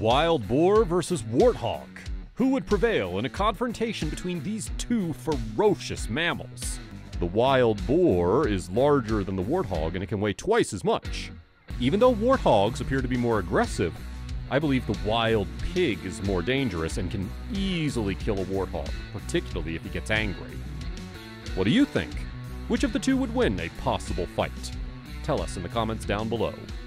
Wild boar versus warthog. Who would prevail in a confrontation between these two ferocious mammals? The wild boar is larger than the warthog and it can weigh twice as much. Even though warthogs appear to be more aggressive, I believe the wild pig is more dangerous and can easily kill a warthog, particularly if he gets angry. What do you think? Which of the two would win a possible fight? Tell us in the comments down below.